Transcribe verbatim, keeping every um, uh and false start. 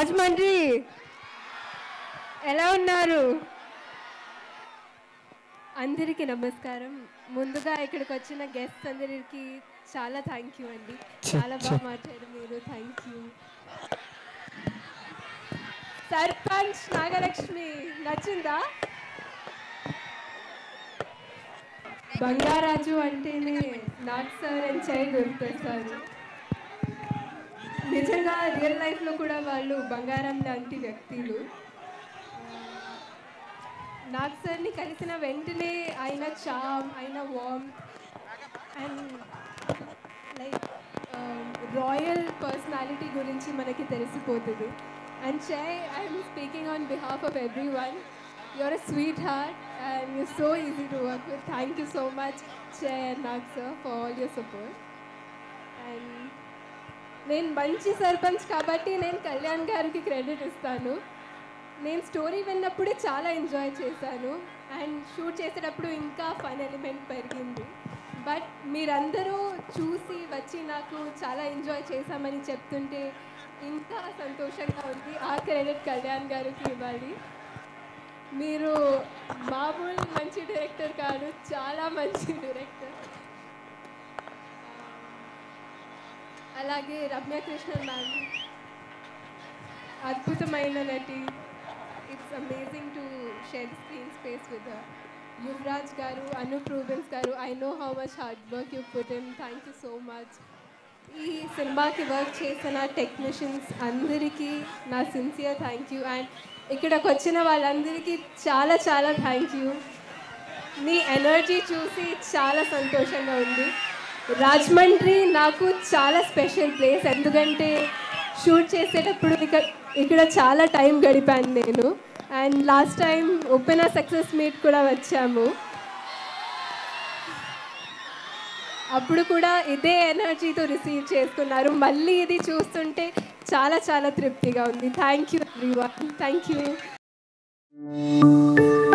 రాజమండ్రి ఎలా ఉన్నారు? అందరికీ నమస్కారం. ముందుగా ఇక్కడికి వచ్చిన గెస్ట్స్ అందరికీ చాలా థ్యాంక్ యూ అండి. చాలా బాగా మాట్లాడారు మీరు. Thank you. సర్పంచ్ నాగలక్ష్మి నచ్చిందా? బంగారాజు అంటేనే నాగ్ సార్ అండ్ చై గుర్తొస్తారు. నిజంగా రియల్ లైఫ్లో కూడా వాళ్ళు బంగారం లాంటి వ్యక్తులు. నాగ్ సార్ని కలిసిన వెంటనే ఆయన చామ్, ఆయన warm and like royal personality గురించి మనకి తెలిసిపోతుంది. అండ్ Chai, I'm speaking on behalf of everyone. You're a sweetheart and you're so easy to work with. Thank you so much, Chair and Nag sir, for all your support. And నేను మంచి సర్పంచ్ కాబట్టి నేను కళ్యాణ్ గారికి credit ఇస్తాను. నేను story విన్నప్పుడే చాలా enjoy చేశాను and shoot చేసేటప్పుడు ఇంకా ఫన్ ఎలిమెంట్ పెరిగింది. బట్ మీరందరూ చూసి వచ్చి నాకు చాలా ఎంజాయ్ చేశామని చెప్తుంటే ఇంకా సంతోషంగా ఉంది. ఆ క్రెడిట్ కళ్యాణ్ గారికి ఇవ్వాలి. మీరు మామూలు మంచి డైరెక్టర్ కాదు, చాలా మంచి డైరెక్టర్. అలాగే రమ్య కృష్ణన్ మ్యామ్ అద్భుతమైన నటి. It's amazing to share screen space with Yuvraj garu, Anoop Rubens garu. I know how much hard work you put in. Thank you so much. ఈ సినిమాకి వర్క్ చేసిన టెక్నీషియన్స్ అందరికీ నా సిన్సియర్ థ్యాంక్ యూ. అండ్ ఇక్కడికి వచ్చిన వాళ్ళందరికీ చాలా చాలా థ్యాంక్ యూ. మీ ఎనర్జీ చూసి చాలా సంతోషంగా ఉంది. రాజమండ్రి నాకు చాలా స్పెషల్ ప్లేస్, ఎందుకంటే షూట్ చేసేటప్పుడు ఇక్కడ ఇక్కడ చాలా టైం గడిపాను నేను. And last time open success meet కూడా వచ్చాము. అప్పుడు కూడా ఇదే ఎనర్జీతో రిసీవ్ చేసుకున్నారు. మళ్ళీ ఇది చూస్తుంటే చాలా చాలా తృప్తిగా ఉంది. Thank you everyone. Thank you.